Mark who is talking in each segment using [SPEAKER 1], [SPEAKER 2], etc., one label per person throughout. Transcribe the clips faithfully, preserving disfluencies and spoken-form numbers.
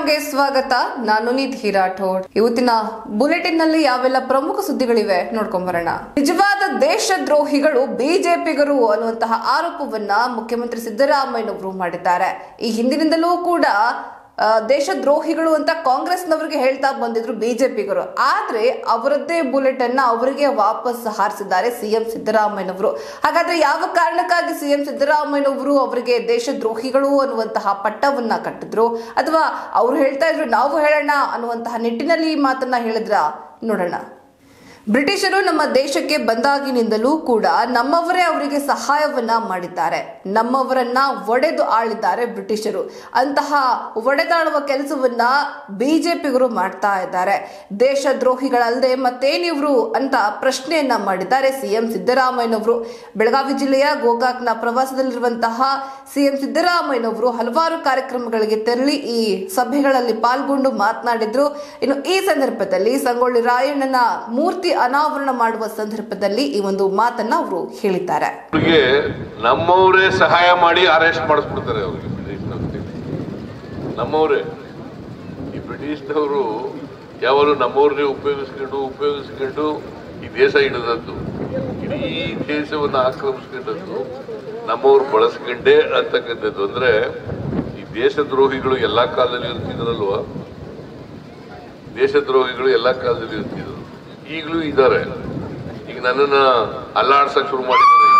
[SPEAKER 1] ಗೆ ಸ್ವಾಗತ. ನಾನು ನಿಧಿ ರಾಠೋಡ್. ಇವತ್ತಿನ ಬುಲೆಟಿನ್ ನಲ್ಲಿ ಯಾವೆಲ್ಲ ಪ್ರಮುಖ ಸುದ್ದಿಗಳಿವೆ ನೋಡ್ಕೊಂಡ್ ಬರೋಣ. ನಿಜವಾದ ದೇಶದ್ರೋಹಿಗಳು ಬಿಜೆಪಿಗರು ಅನ್ನುವಂತಹ ಆರೋಪವನ್ನ ಮುಖ್ಯಮಂತ್ರಿ ಸಿದ್ದರಾಮಯ್ಯನವರು ಮಾಡಿದ್ದಾರೆ. ಈ ಹಿಂದಿನಿಂದಲೂ ಕೂಡ ದೇಶದ್ರೋಹಿಗಳು ಅಂತ ಕಾಂಗ್ರೆಸ್ನವರಿಗೆ ಹೇಳ್ತಾ ಬಂದಿದ್ರು ಬಿಜೆಪಿಗರು. ಆದ್ರೆ ಅವರದ್ದೇ ಬುಲೆಟ್ ಅನ್ನ ಅವರಿಗೆ ವಾಪಸ್ ಹಾರಿಸಿದ್ದಾರೆ ಸಿಎಂ ಸಿದ್ದರಾಮಯ್ಯನವರು. ಹಾಗಾದ್ರೆ ಯಾವ ಕಾರಣಕ್ಕಾಗಿ ಸಿಎಂ ಸಿದ್ದರಾಮಯ್ಯನವರು ಅವರಿಗೆ ದೇಶದ್ರೋಹಿಗಳು ಅನ್ನುವಂತಹ ಪಟ್ಟವನ್ನ ಕಟ್ಟಿದ್ರು, ಅಥವಾ ಅವ್ರು ಹೇಳ್ತಾ ಇದ್ರು ನಾವು ಹೇಳೋಣ ಅನ್ನುವಂತಹ ನಿಟ್ಟಿನಲ್ಲಿ ಈ ಮಾತನ್ನ ಹೇಳಿದ್ರ ನೋಡೋಣ. ಬ್ರಿಟಿಷರು ನಮ್ಮ ದೇಶಕ್ಕೆ ಬಂದಾಗಿನಿಂದಲೂ ಕೂಡ ನಮ್ಮವರೇ ಅವರಿಗೆ ಸಹಾಯವನ್ನ ಮಾಡಿದ್ದಾರೆ. ನಮ್ಮವರನ್ನ ಒಡೆದು ಆಳಿದ್ದಾರೆ ಬ್ರಿಟಿಷರು. ಅಂತಹ ಒಡೆದಾಳುವ ಕೆಲಸವನ್ನ ಬಿಜೆಪಿಗರು ಮಾಡ್ತಾ ಇದ್ದಾರೆ. ದೇಶದ್ರೋಹಿಗಳಲ್ಲದೆ ಮತ್ತೇನಿವ್ರು ಅಂತ ಪ್ರಶ್ನೆಯನ್ನ ಮಾಡಿದ್ದಾರೆ ಸಿಎಂ ಸಿದ್ದರಾಮಯ್ಯನವರು. ಬೆಳಗಾವಿ ಜಿಲ್ಲೆಯ ಗೋಕಾಕ್ನ ಪ್ರವಾಸದಲ್ಲಿರುವಂತಹ ಸಿಎಂ ಸಿದ್ದರಾಮಯ್ಯನವರು ಹಲವಾರು ಕಾರ್ಯಕ್ರಮಗಳಿಗೆ ತೆರಳಿ ಈ ಸಭೆಗಳಲ್ಲಿ ಪಾಲ್ಗೊಂಡು ಮಾತನಾಡಿದ್ರು. ಇನ್ನು ಈ ಸಂದರ್ಭದಲ್ಲಿ ಸಂಗೊಳ್ಳಿ ರಾಯಣ್ಣನ ಮೂರ್ತಿ ಅನಾವರಣ ಮಾಡುವ ಸಂದರ್ಭದಲ್ಲಿ ಈ ಒಂದು ಮಾತನ್ನ ಅವರು ಹೇಳಿದ್ದಾರೆ.
[SPEAKER 2] ನಮ್ಮವರೇ ಸಹಾಯ ಮಾಡಿ ಅರೆಸ್ಟ್ ಮಾಡಿಸ್ಬಿಡ್ತಾರೆ ಅವ್ರಿಗೆ. ನಮ್ಮವರೇ ಈ ಬ್ರಿಟಿಷ್ನವರು ಯಾವಾಗಲೂ ನಮ್ಮವ್ರನ್ನೇ ಉಪಯೋಗಿಸ್ಕೊಂಡು ಉಪಯೋಗಿಸ್ಕೊಂಡು ಈ ದೇಶ ಹಿಡಿದದ್ದು, ಇಡೀ ದೇಶವನ್ನು ಆಕ್ರಮಿಸ್ಕೊಂಡದ್ದು ನಮ್ಮವ್ರು ಬಳಸ್ಕೊಂಡೇ ಅಂತಕ್ಕಂಥದ್ದು. ಅಂದ್ರೆ ಈ ದೇಶದ್ರೋಹಿಗಳು ಎಲ್ಲಾ ಕಾಲದಲ್ಲಿ ಇರ್ತಿದ್ರಲ್ವ, ದೇಶದ್ರೋಹಿಗಳು ಎಲ್ಲಾ ಕಾಲದಲ್ಲಿ ಇರ್ತಿದ್ರು, ಈಗಲೂ ಇದ್ದಾರೆ. ಈಗ ನನ್ನನ್ನ ಅಲ್ಲಾಡ್ಸಕ್ ಶುರು ಮಾಡಿದ್ದಾರೆ.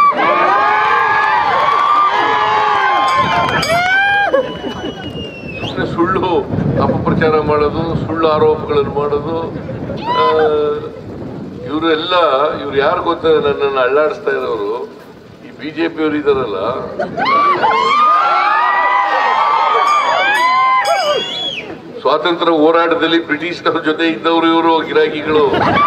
[SPEAKER 2] ಸುಳ್ಳು ಅಪಪ್ರಚಾರ ಮಾಡೋದು, ಸುಳ್ಳು ಆರೋಪಗಳನ್ನು ಮಾಡೋದು, ಇವರೆಲ್ಲ ಇವ್ರು ಯಾರು ಗೊತ್ತಾರೆ ನನ್ನನ್ನು ಅಲ್ಲಾಡಿಸ್ತಾ ಇರೋರು? ಈ ಬಿಜೆಪಿ ಅವರು ಇದಾರಲ್ಲ, ಸ್ವಾತಂತ್ರ್ಯ ಹೋರಾಟದಲ್ಲಿ ಬ್ರಿಟಿಷ್ನವ್ರ ಜೊತೆ ಇದ್ದವರು ಇವರು ಗಿರಾಕಿಗಳು.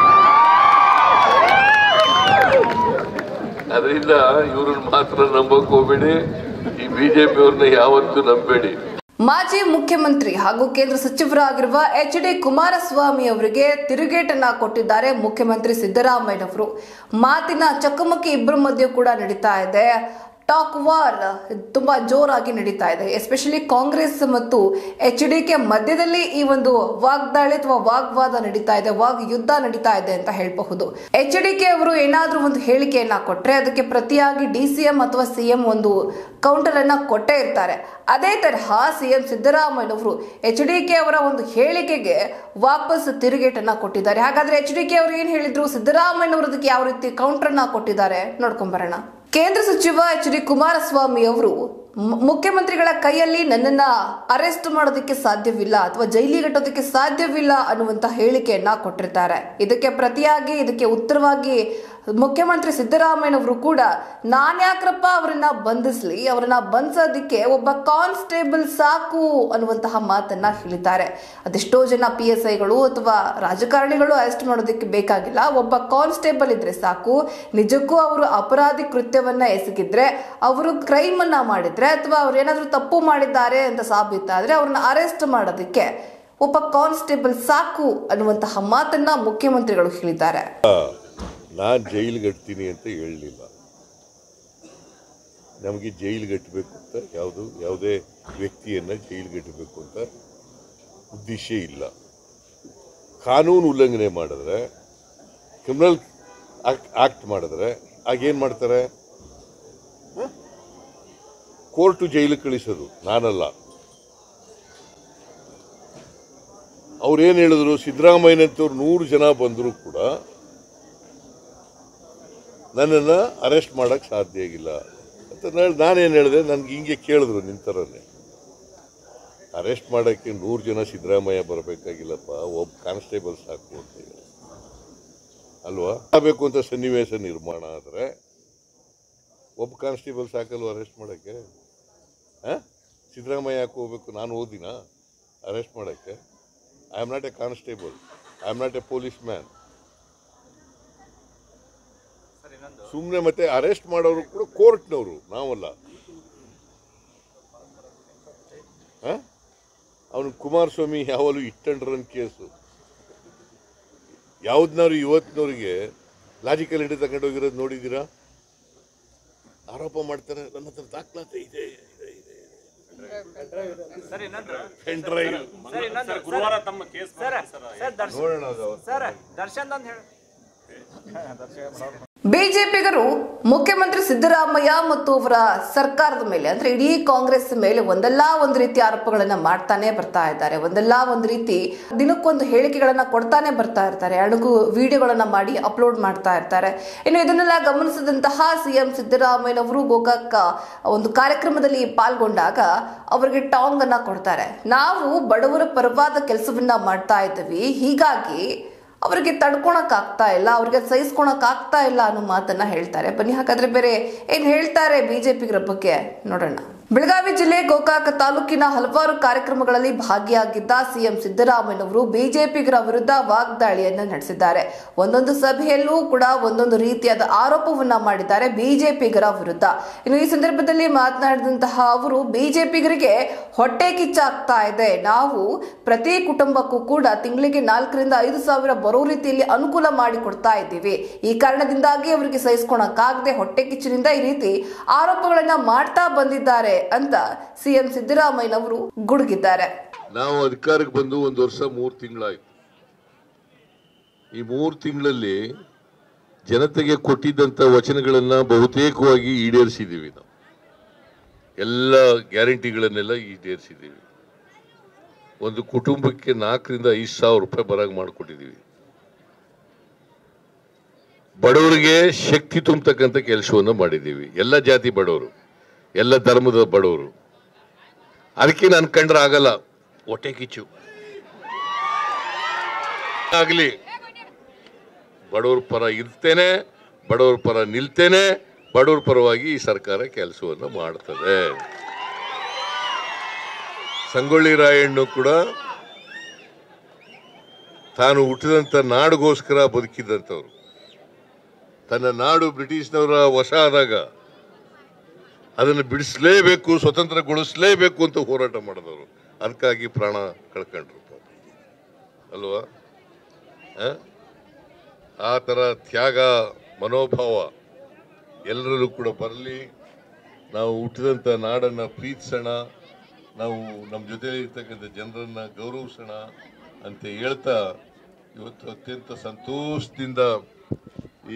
[SPEAKER 2] ಅದರಿಂದ ಇವ್ರನ್ನ ಮಾತ್ರ ನಂಬಕ್ ಹೋಗ್ಬೇಡಿ, ಈ ಬಿಜೆಪಿ ಅವ್ರನ್ನ ಯಾವತ್ತೂ ನಂಬೇಡಿ.
[SPEAKER 1] ಮಾಜಿ ಮುಖ್ಯಮಂತ್ರಿ ಹಾಗೂ ಕೇಂದ್ರ ಸಚಿವರಾಗಿರುವ ಎಚ್ ಡಿ ಕುಮಾರಸ್ವಾಮಿ ಅವರಿಗೆ ತಿರುಗೇಟನ್ನ ಕೊಟ್ಟಿದ್ದಾರೆ ಮುಖ್ಯಮಂತ್ರಿ ಸಿದ್ದರಾಮಯ್ಯನವರು. ಮಾತಿನ ಚಕಮಕಿ ಇಬ್ಬರ ಮಧ್ಯೆ ಕೂಡ ನಡೀತಾ ಇದೆ. ಟಾಕ್ ವಾರ್ ತುಂಬಾ ಜೋರಾಗಿ ನಡೀತಾ ಇದೆ. ಎಸ್ಪೆಷಲಿ ಕಾಂಗ್ರೆಸ್ ಮತ್ತು ಎಚ್ ಡಿ ಕೆ ಮಧ್ಯದಲ್ಲಿ ಈ ಒಂದು ವಾಗ್ದಾಳಿ ಅಥವಾ ವಾಗ್ವಾದ ನಡೀತಾ ಇದೆ, ವಾಗ್ ಯುದ್ಧ ನಡೀತಾ ಇದೆ ಅಂತ ಹೇಳಬಹುದು. ಎಚ್ ಡಿ ಕೆ ಅವರು ಏನಾದ್ರೂ ಒಂದು ಹೇಳಿಕೆಯನ್ನ ಕೊಟ್ರೆ ಅದಕ್ಕೆ ಪ್ರತಿಯಾಗಿ ಡಿ ಸಿ ಎಂ ಅಥವಾ ಸಿಎಂ ಒಂದು ಕೌಂಟರ್ ಅನ್ನ ಕೊಟ್ಟೇ ಇರ್ತಾರೆ. ಅದೇ ತರಹ ಸಿಎಂ ಸಿದ್ದರಾಮಯ್ಯನವರು ಎಚ್ ಡಿ ಕೆ ಅವರ ಒಂದು ಹೇಳಿಕೆಗೆ ವಾಪಸ್ ತಿರುಗೇಟನ್ನ ಕೊಟ್ಟಿದ್ದಾರೆ. ಹಾಗಾದ್ರೆ ಎಚ್ ಡಿ ಕೆ ಅವರು ಏನ್ ಹೇಳಿದ್ರು, ಸಿದ್ದರಾಮಯ್ಯನವರು ಅದಕ್ಕೆ ಯಾವ ರೀತಿ ಕೌಂಟರ್ ಅನ್ನ ಕೊಟ್ಟಿದ್ದಾರೆ ನೋಡ್ಕೊಂಡ್ ಬರೋಣ. ಕೇಂದ್ರ ಸಚಿವ ಎಚ್ ಡಿ ಕುಮಾರಸ್ವಾಮಿ ಅವರು ಮುಖ್ಯಮಂತ್ರಿಗಳ ಕೈಯಲ್ಲಿ ನನ್ನನ್ನ ಅರೆಸ್ಟ್ ಮಾಡೋದಕ್ಕೆ ಸಾಧ್ಯವಿಲ್ಲ ಅಥವಾ ಜೈಲಿಗಟ್ಟೋದಕ್ಕೆ ಸಾಧ್ಯವಿಲ್ಲ ಅನ್ನುವಂತ ಹೇಳಿಕೆಯನ್ನ ಕೊಟ್ಟಿರ್ತಾರೆ. ಇದಕ್ಕೆ ಪ್ರತಿಯಾಗಿ ಇದಕ್ಕೆ ಉತ್ತರವಾಗಿ ಮುಖ್ಯಮಂತ್ರಿ ಸಿದ್ದರಾಮಯ್ಯನವರು ಕೂಡ ನಾನ್ಯಾಕ್ರಪ್ಪ ಅವರನ್ನ ಬಂಧಿಸ್ಲಿ, ಅವರನ್ನ ಬಂಧಿಸೋದಿಕ್ಕೆ ಒಬ್ಬ ಕಾನ್ಸ್ಟೇಬಲ್ ಸಾಕು ಅನ್ನುವಂತಹ ಮಾತನ್ನ ಹೇಳಿದ್ದಾರೆ. ಅದೆಷ್ಟೋ ಜನ ಪಿ ಎಸ್ ಐಗಳು ಅಥವಾ ರಾಜಕಾರಣಿಗಳು ಅರೆಸ್ಟ್ ಮಾಡೋದಕ್ಕೆ ಬೇಕಾಗಿಲ್ಲ, ಒಬ್ಬ ಕಾನ್ಸ್ಟೇಬಲ್ ಇದ್ರೆ ಸಾಕು. ನಿಜಕ್ಕೂ ಅವರು ಅಪರಾಧಿ ಕೃತ್ಯವನ್ನ ಎಸಗಿದ್ರೆ, ಅವರು ಕ್ರೈಮ್ ಅನ್ನ ಮಾಡಿದ್ರೆ ಅಥವಾ ಅವ್ರು ಏನಾದ್ರೂ ತಪ್ಪು ಮಾಡಿದ್ದಾರೆ ಅಂತ ಸಾಬೀತಾದ್ರೆ ಅವ್ರನ್ನ ಅರೆಸ್ಟ್ ಮಾಡೋದಕ್ಕೆ ಒಬ್ಬ ಕಾನ್ಸ್ಟೇಬಲ್ ಸಾಕು ಅನ್ನುವಂತಹ ಮಾತನ್ನ ಮುಖ್ಯಮಂತ್ರಿಗಳು ಹೇಳಿದ್ದಾರೆ.
[SPEAKER 2] ನಾನು ಜೈಲಿಗಟ್ತೀನಿ ಅಂತ ಹೇಳಲಿಲ್ಲ. ನಮಗೆ ಜೈಲಿಗಟ್ಟಬೇಕು ಅಂತ ಯಾವುದು ಯಾವುದೇ ವ್ಯಕ್ತಿಯನ್ನು ಜೈಲಿಗಟ್ಟಬೇಕು ಅಂತ ಉದ್ದೇಶ ಇಲ್ಲ. ಕಾನೂನು ಉಲ್ಲಂಘನೆ ಮಾಡಿದ್ರೆ, ಕ್ರಿಮಿನಲ್ ಆಕ್ಟ್ ಮಾಡಿದ್ರೆ ಆಗೇನು ಮಾಡ್ತಾರೆ? ಕೋರ್ಟು ಜೈಲಿಗೆ ಕಳಿಸೋದು, ನಾನಲ್ಲ. ಅವ್ರೇನು ಹೇಳಿದ್ರು, ಸಿದ್ದರಾಮಯ್ಯನಂತವ್ರು ನೂರು ಜನ ಬಂದರೂ ಕೂಡ ನನ್ನನ್ನು ಅರೆಸ್ಟ್ ಮಾಡೋಕ್ಕೆ ಸಾಧ್ಯ ಆಗಿಲ್ಲ ಅಂತ ನಾನೇನು ಹೇಳಿದೆ, ನನಗೆ ಹಿಂಗೆ ಕೇಳಿದ್ರು ನಿಂತರನ್ನೇ. ಅರೆಸ್ಟ್ ಮಾಡೋಕ್ಕೆ ನೂರು ಜನ ಸಿದ್ದರಾಮಯ್ಯ ಬರಬೇಕಾಗಿಲ್ಲಪ್ಪ, ಒಬ್ಬ ಕಾನ್ಸ್ಟೇಬಲ್ ಸಾಕು ಅಂತ ಹೇಳಿ ಅಲ್ವಾ? ಆಗಬೇಕು ಅಂತ ಸನ್ನಿವೇಶ ನಿರ್ಮಾಣ ಆದರೆ ಒಬ್ಬ ಕಾನ್ಸ್ಟೇಬಲ್ ಸಾಕಲ್ವ ಅರೆಸ್ಟ್ ಮಾಡೋಕ್ಕೆ? ಹಾಂ, ಸಿದ್ದರಾಮಯ್ಯ ಯಾಕೆ ಹೋಗ್ಬೇಕು? ನಾನು ಓದಿನ ಅರೆಸ್ಟ್ ಮಾಡೋಕ್ಕೆ? I am not a constable, I am not a policeman. ಸುಮ್ಮನೆ ಮತ್ತೆ ಅರೆಸ್ಟ್ ಮಾಡೋರು ಕೂಡ ಕೋರ್ಟ್ನವರು, ನಾವಲ್ಲ. ಅವನು ಕುಮಾರಸ್ವಾಮಿ ಯಾವಾಗಲೂ ಇಟ್ ಅಂಡ್ ರನ್ ಕೇಸು. ಯಾವ್ದನ್ನವ್ರು ಇವತ್ತಿನವ್ರಿಗೆ ಲಾಜಿಕಲ್ ಹಿಡಿದು ತಗೊಂಡೋಗಿರೋದು ನೋಡಿದ್ದೀರಾ? ಆರೋಪ ಮಾಡ್ತಾರೆ, ನನ್ನ ಹತ್ರ ದಾಖಲಾತಿ ಇದೆ ಇದೆ ಇದೆ ಪೆನ್ ಡ್ರೈವ್
[SPEAKER 3] ಗುರುವಾರ ತಮ್ಮ ಕೇಸ್
[SPEAKER 2] ನೋಡೋಣ ಅದು.
[SPEAKER 3] ಸರ್ ದರ್ಶನ್ ಅಂತ ಹೇಳಿ
[SPEAKER 1] ಬಿಜೆಪಿಗರು ಮುಖ್ಯಮಂತ್ರಿ ಸಿದ್ದರಾಮಯ್ಯ ಮತ್ತು ಅವರ ಸರ್ಕಾರದ ಮೇಲೆ ಅಂದ್ರೆ ಇಡೀ ಕಾಂಗ್ರೆಸ್ ಮೇಲೆ ಒಂದಲ್ಲ ಒಂದು ರೀತಿ ಆರೋಪಗಳನ್ನ ಮಾಡ್ತಾನೆ ಬರ್ತಾ ಇದ್ದಾರೆ. ಒಂದಲ್ಲ ಒಂದು ರೀತಿ ದಿನಕ್ಕೊಂದು ಹೇಳಿಕೆಗಳನ್ನ ಕೊಡ್ತಾನೆ ಬರ್ತಾ ಇರ್ತಾರೆ. ಅಣುಗು ವಿಡಿಯೋಗಳನ್ನ ಮಾಡಿ ಅಪ್ಲೋಡ್ ಮಾಡ್ತಾ ಇರ್ತಾರೆ. ಇನ್ನು ಇದನ್ನೆಲ್ಲ ಗಮನಿಸಿದಂತಹ ಸಿಎಂ ಸಿದ್ದರಾಮಯ್ಯನವರು ಗೋಕಾಕ್ ಒಂದು ಕಾರ್ಯಕ್ರಮದಲ್ಲಿ ಪಾಲ್ಗೊಂಡಾಗ ಅವರಿಗೆ ಟಾಂಗ್ ಅನ್ನ ಕೊಡ್ತಾರೆ. ನಾವು ಬಡವರ ಪರವಾದ ಕೆಲಸವನ್ನ ಮಾಡ್ತಾ ಇದ್ದೀವಿ, ಹೀಗಾಗಿ ಅವರಿಗೆ ತಡ್ಕೊಳಕ್ ಆಗ್ತಾ ಇಲ್ಲ, ಅವ್ರಿಗೆ ಸಹಿಸ್ಕೊಳಕ್ ಆಗ್ತಾ ಇಲ್ಲ ಅನ್ನೋ ಮಾತನ್ನ ಹೇಳ್ತಾರೆ. ಬನ್ನಿ ಹಾಗಾದ್ರೆ ಬೇರೆ ಏನ್ ಹೇಳ್ತಾರೆ ಬಿಜೆಪಿಗರ ಬಗ್ಗೆ ನೋಡೋಣ. ಬೆಳಗಾವಿ ಜಿಲ್ಲೆ ಗೋಕಾಕ್ ತಾಲೂಕಿನ ಹಲವಾರು ಕಾರ್ಯಕ್ರಮಗಳಲ್ಲಿ ಭಾಗಿಯಾಗಿದ್ದ ಸಿಎಂ ಸಿದ್ದರಾಮಯ್ಯನವರು ಬಿಜೆಪಿಗರ ವಿರುದ್ಧ ವಾಗ್ದಾಳಿಯನ್ನ ನಡೆಸಿದ್ದಾರೆ. ಒಂದೊಂದು ಸಭೆಯಲ್ಲೂ ಕೂಡ ಒಂದೊಂದು ರೀತಿಯಾದ ಆರೋಪವನ್ನ ಮಾಡಿದ್ದಾರೆ ಬಿಜೆಪಿಗರ ವಿರುದ್ಧ. ಇನ್ನು ಈ ಸಂದರ್ಭದಲ್ಲಿ ಮಾತನಾಡಿದಂತಹ ಅವರು ಬಿಜೆಪಿಗರಿಗೆ ಹೊಟ್ಟೆ ಕಿಚ್ಚಾಗ್ತಾ ಇದೆ, ನಾವು ಪ್ರತಿ ಕುಟುಂಬಕ್ಕೂ ಕೂಡ ತಿಂಗಳಿಗೆ ನಾಲ್ಕರಿಂದ ಐದು ಸಾವಿರ ಬರೋ ರೀತಿಯಲ್ಲಿ ಅನುಕೂಲ ಮಾಡಿಕೊಡ್ತಾ ಇದ್ದೀವಿ. ಈ ಕಾರಣದಿಂದಾಗಿ ಅವರಿಗೆ ಸಹಿಸ್ಕೊಳಕ್ಕಾಗದೆ ಹೊಟ್ಟೆ ಕಿಚ್ಚಿನಿಂದ ಈ ರೀತಿ ಆರೋಪಗಳನ್ನ ಮಾಡ್ತಾ ಬಂದಿದ್ದಾರೆ ಅಂತ ಸಿಎಂ ಸಿದ್ದರಾಮಯ್ಯನವರು ಗುಡುಗಿದ್ದಾರೆ.
[SPEAKER 2] ನಾವು ಅಧಿಕಾರಕ್ಕೆ ಬಂದು ಒಂದು ವರ್ಷ ಮೂರು ತಿಂಗಳಾಯ್ತು. ಈ ಮೂರು ತಿಂಗಳಲ್ಲಿ ಜನತೆಗೆ ಕೊಟ್ಟಿದ್ದಂತ ವಚನಗಳನ್ನ ಬಹುತೇಕವಾಗಿ ಈಡೇರಿಸಿದ್ದೀವಿ. ನಾವು ಎಲ್ಲ ಗ್ಯಾರಂಟಿಗಳನ್ನೆಲ್ಲ ಈಡೇರಿಸಿದ್ದೀವಿ. ಒಂದು ಕುಟುಂಬಕ್ಕೆ ನಾಲ್ಕರಿಂದ ಐದು ಸಾವಿರ ರೂಪಾಯಿ ಬರಾಗ ಮಾಡಿಕೊಟ್ಟಿದ್ದೀವಿ. ಬಡವರಿಗೆ ಶಕ್ತಿ ತುಂಬತಕ್ಕಂಥ ಕೆಲಸವನ್ನು ಮಾಡಿದ್ದೀವಿ. ಎಲ್ಲ ಜಾತಿ ಬಡವರು, ಎಲ್ಲ ಧರ್ಮದ ಬಡವರು. ಅದಕ್ಕೆ ನಾನು ಕಂಡ್ರೆ ಆಗಲ್ಲ, ಹೊಟ್ಟೆ ಕಿಚ್ಚು ಆಗಲಿ. ಬಡವ್ರ ಪರ ಇರ್ತೇನೆ, ಬಡವ್ರ ಪರ ನಿಲ್ತೇನೆ, ಬಡವ್ರ ಪರವಾಗಿ ಈ ಸರ್ಕಾರ ಕೆಲಸವನ್ನು ಮಾಡ್ತದೆ. ಸಂಗೊಳ್ಳಿ ರಾಯಣ್ಣು ಕೂಡ ತಾನು ಹುಟ್ಟಿದಂಥ ನಾಡಿಗೋಸ್ಕರ ಬದುಕಿದಂಥವ್ರು. ತನ್ನ ನಾಡು ಬ್ರಿಟಿಷ್ನವರ ವಶ ಆದಾಗ ಅದನ್ನು ಬಿಡಿಸಲೇಬೇಕು, ಸ್ವತಂತ್ರಗೊಳಿಸಲೇಬೇಕು ಅಂತ ಹೋರಾಟ ಮಾಡಿದವರು. ಅದಕ್ಕಾಗಿ ಪ್ರಾಣ ಕಳ್ಕೊಂಡ್ರು ಅಲ್ವಾ. ಆ ಥರ ತ್ಯಾಗ ಮನೋಭಾವ ಎಲ್ಲರಲ್ಲೂ ಕೂಡ ಬರಲಿ. ನಾವು ಹುಟ್ಟಿದಂಥ ನಾಡನ್ನು ಪ್ರೀತಿಸೋಣ, ನಾವು ನಮ್ಮ ಜೊತೆಲಿ ಇರ್ತಕ್ಕಂಥ ಜನರನ್ನು ಗೌರವಿಸೋಣ ಅಂತ ಹೇಳ್ತಾ ಇವತ್ತು ಅತ್ಯಂತ ಸಂತೋಷದಿಂದ ಈ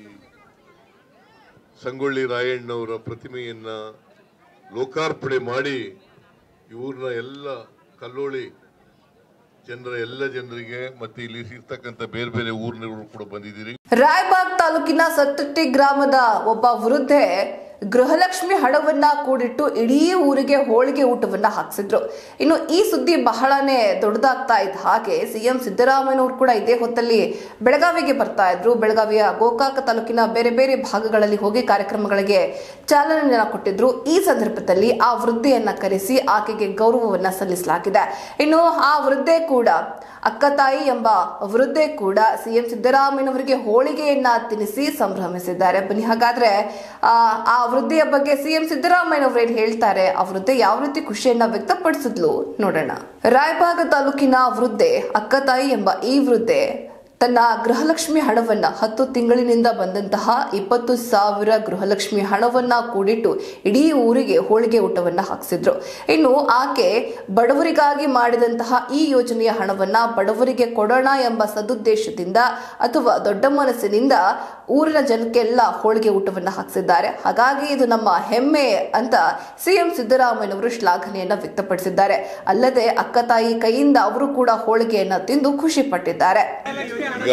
[SPEAKER 2] ಸಂಗೊಳ್ಳಿ ರಾಯಣ್ಣವರ ಪ್ರತಿಮೆಯನ್ನು ಲೋಕಾರ್ಪಣೆ ಮಾಡಿ ಇವ್ರನ್ನ ಎಲ್ಲ ಕಲ್ಲೋಳಿ ಜನರ ಎಲ್ಲ ಜನರಿಗೆ ಮತ್ತೆ ಇಲ್ಲಿ ಇರ್ತಕ್ಕಂಥ ಬೇರೆ ಬೇರೆ ಊರಿನವರು ಕೂಡ ಬಂದಿದ್ದೀರಿ.
[SPEAKER 1] ರಾಯಬಾಗ್ ತಾಲೂಕಿನ ಸತ್ತಟ್ಟಿ ಗ್ರಾಮದ ಒಬ್ಬ ವೃದ್ಧೆ ಗೃಹಲಕ್ಷ್ಮಿ ಹಣವನ್ನ ಕೂಡಿಟ್ಟು ಇಡೀ ಊರಿಗೆ ಹೋಳಿಗೆ ಊಟವನ್ನ ಹಾಕಿಸಿದ್ರು. ಇನ್ನು ಈ ಸುದ್ದಿ ಬಹಳನೇ ದೊಡ್ಡದಾಗ್ತಾ ಇದ್ದ ಹಾಗೆ ಸಿಎಂ ಸಿದ್ದರಾಮಯ್ಯನವರು ಕೂಡ ಇದೇ ಹೊತ್ತಲ್ಲಿ ಬೆಳಗಾವಿಗೆ ಬರ್ತಾ ಇದ್ರು. ಬೆಳಗಾವಿಯ ಗೋಕಾಕ್ ತಾಲೂಕಿನ ಬೇರೆ ಬೇರೆ ಭಾಗಗಳಲ್ಲಿ ಹೋಗಿ ಕಾರ್ಯಕ್ರಮಗಳಿಗೆ ಚಾಲನೆಯನ್ನ ಕೊಟ್ಟಿದ್ರು. ಈ ಸಂದರ್ಭದಲ್ಲಿ ಆ ವೃದ್ಧೆಯನ್ನ ಕರೆಸಿ ಆಕೆಗೆ ಗೌರವವನ್ನ ಸಲ್ಲಿಸಲಾಗಿದೆ. ಇನ್ನು ಆ ವೃದ್ಧೆ ಕೂಡ ಅಕ್ಕ ತಾಯಿ ಎಂಬ ವೃದ್ಧೆ ಕೂಡ ಸಿಎಂ ಸಿದ್ದರಾಮಯ್ಯನವರಿಗೆ ಹೋಳಿಗೆಯನ್ನ ತಿನ್ನಿಸಿ ಸಂಭ್ರಮಿಸಿದ್ದಾರೆ. ಬನ್ನಿ ಹಾಗಾದ್ರೆ ಆ ಆ ವೃದ್ಧೆಯ ಬಗ್ಗೆ ಸಿಎಂ ಸಿದ್ದರಾಮಯ್ಯನವರು ಏನ್ ಹೇಳ್ತಾರೆ, ಆ ವೃದ್ಧೆ ಯಾವ ರೀತಿ ಖುಷಿಯನ್ನ ವ್ಯಕ್ತಪಡಿಸಿದ್ಲು ನೋಡೋಣ. ರಾಯಬಾಗ ತಾಲೂಕಿನ ವೃದ್ಧೆ ಅಕ್ಕ ತಾಯಿ ಎಂಬ ಈ ವೃದ್ಧೆ ತನ್ನ ಗೃಹಲಕ್ಷ್ಮಿ ಹಣವನ್ನ ಹತ್ತು ತಿಂಗಳಿನಿಂದ ಬಂದಂತಹ ಇಪ್ಪತ್ತು ಸಾವಿರ ಗೃಹಲಕ್ಷ್ಮಿ ಹಣವನ್ನ ಕೂಡಿಟ್ಟು ಇಡೀ ಊರಿಗೆ ಹೋಳಿಗೆ ಊಟವನ್ನ ಹಾಕಿಸಿದ್ರು. ಇನ್ನು ಆಕೆ ಬಡವರಿಗಾಗಿ ಮಾಡಿದಂತಹ ಈ ಯೋಜನೆಯ ಹಣವನ್ನ ಬಡವರಿಗೆ ಕೊಡೋಣ ಎಂಬ ಸದುದ್ದೇಶದಿಂದ ಅಥವಾ ದೊಡ್ಡ ಮನಸ್ಸಿನಿಂದ ಊರಿನ ಜನಕ್ಕೆಲ್ಲ ಹೋಳಿಗೆ ಊಟವನ್ನ ಹಾಕಿಸಿದ್ದಾರೆ. ಹಾಗಾಗಿ ಇದು ನಮ್ಮ ಹೆಮ್ಮೆ ಅಂತ ಸಿಎಂ ಸಿದ್ದರಾಮಯ್ಯನವರು ಶ್ಲಾಘನೆಯನ್ನ ವ್ಯಕ್ತಪಡಿಸಿದ್ದಾರೆ. ಅಲ್ಲದೆ ಅಕ್ಕ ತಾಯಿ ಕೈಯಿಂದ ಅವರು ಕೂಡ ಹೋಳಿಗೆಯನ್ನ ತಿಂದು ಖುಷಿ ಪಟ್ಟಿದ್ದಾರೆ.
[SPEAKER 2] ಈಗ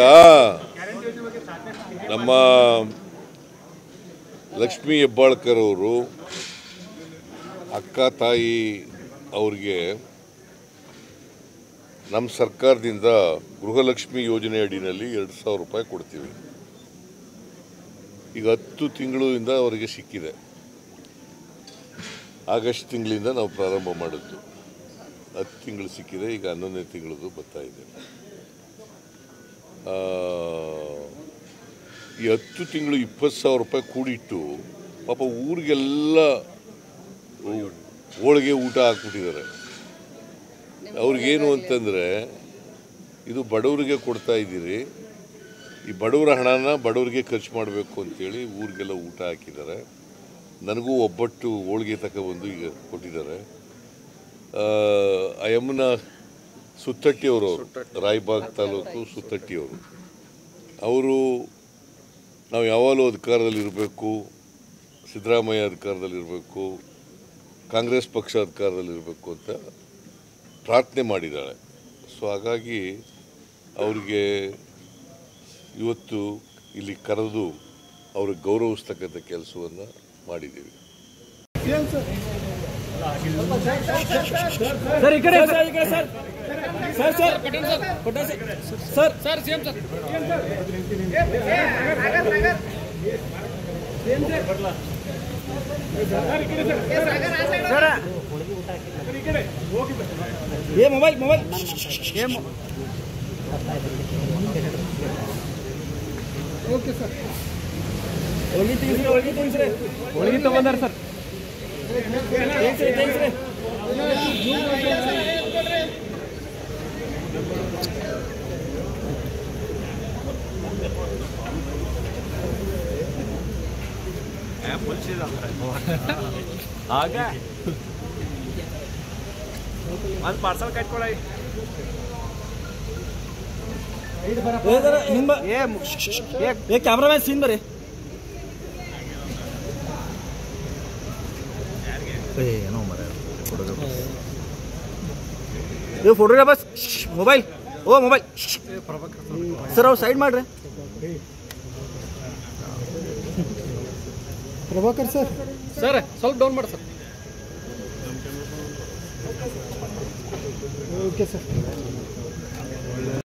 [SPEAKER 2] ನಮ್ಮ ಲಕ್ಷ್ಮೀ ಹೆಬ್ಬಾಳ್ಕರ್ ಅವರು ಅಕ್ಕ ತಾಯಿ ಅವ್ರಿಗೆ ನಮ್ಮ ಸರ್ಕಾರದಿಂದ ಗೃಹಲಕ್ಷ್ಮಿ ಯೋಜನೆ ಅಡಿನಲ್ಲಿ ಎರಡು ಸಾವಿರ ರೂಪಾಯಿ ಕೊಡ್ತೀವಿ. ಈಗ ಹತ್ತು ತಿಂಗಳಿಂದ ಅವರಿಗೆ ಸಿಕ್ಕಿದೆ. ಆಗಸ್ಟ್ ತಿಂಗಳಿಂದ ನಾವು ಪ್ರಾರಂಭ ಮಾಡಿದ್ದು. ಹತ್ತು ತಿಂಗಳು ಸಿಕ್ಕಿದೆ, ಈಗ ಹನ್ನೊಂದನೇ ತಿಂಗಳದು ಬರ್ತಾ ಇದೆ. ಈ ಹತ್ತು ತಿಂಗಳು ಇಪ್ಪತ್ತು ಸಾವಿರ ರೂಪಾಯಿ ಕೂಡಿಟ್ಟು ಪಾಪ ಊರಿಗೆಲ್ಲ ಹೋಳಿಗೆ ಊಟ ಹಾಕ್ಬಿಟ್ಟಿದ್ದಾರೆ. ಅವ್ರಿಗೇನು ಅಂತಂದರೆ, ಇದು ಬಡವರಿಗೆ ಕೊಡ್ತಾ ಇದ್ದೀರಿ, ಈ ಬಡವರ ಹಣನ ಬಡವರಿಗೆ ಖರ್ಚು ಮಾಡಬೇಕು ಅಂತೇಳಿ ಊರಿಗೆಲ್ಲ ಊಟ ಹಾಕಿದ್ದಾರೆ. ನನಗೂ ಒಬ್ಬಟ್ಟು ಹೋಳಿಗೆ ತಗೊಬಂದು ಈಗ ಕೊಟ್ಟಿದ್ದಾರೆ. ಆ ಯಮುನ ಸುತ್ತಟ್ಟಿಯವರು ಅವರು ರಾಯಬಾಗ್ ತಾಲೂಕು ಸುತ್ತಟ್ಟಿಯವರು ಅವರು ನಾವು ಯಾವಾಗಲೂ ಅಧಿಕಾರದಲ್ಲಿರಬೇಕು, ಸಿದ್ದರಾಮಯ್ಯ ಅಧಿಕಾರದಲ್ಲಿರಬೇಕು, ಕಾಂಗ್ರೆಸ್ ಪಕ್ಷ ಅಧಿಕಾರದಲ್ಲಿರಬೇಕು ಅಂತ ಪ್ರಾರ್ಥನೆ ಮಾಡಿದ್ದಾಳೆ. ಸೊ ಹಾಗಾಗಿ ಅವರಿಗೆ ಇವತ್ತು ಇಲ್ಲಿ ಕರೆದು ಅವ್ರಿಗೆ ಗೌರವಿಸ್ತಕ್ಕಂಥ ಕೆಲಸವನ್ನು ಮಾಡಿದ್ದೀವಿ.
[SPEAKER 4] ಸರ್ ಈ ಕಡೆ ಸರ್ ಈ ಕಡೆ sir sir sir Patel sir Patel sir sir CM sir ये मोबाइल मोबाइल ये ओके सर ಹೋಳಿಗೆ ತೆಗಿಸ್ರಿ ಹೋಳಿಗೆ ತೆಗಿಸ್ರಿ ಹೋಳಿಗೆ ತಗೊಂಡಾರ ಸರ್ ತೆಗಿಸ್ರಿ ತೆಗಿಸ್ರಿ
[SPEAKER 3] ಆಗ ಒಂದು ಪಾರ್ಸಲ್ ಕಟ್ಕೊಳ್ಳಿ.
[SPEAKER 4] ये कैमरामैन सीन बरे ಏನೋ ಮರ ये फोटोग्राफर मोबाइल ओ मोबाइल सर ಅವ್ರು ಸೈಡ್ ಮಾಡ್ರಿ. ಪ್ರಭಾಕರ್ ಸರ್ ಸರ್ ಸ್ವಲ್ಪ ಡೌನ್ ಮಾಡಿ ಸರ್. Okay sir.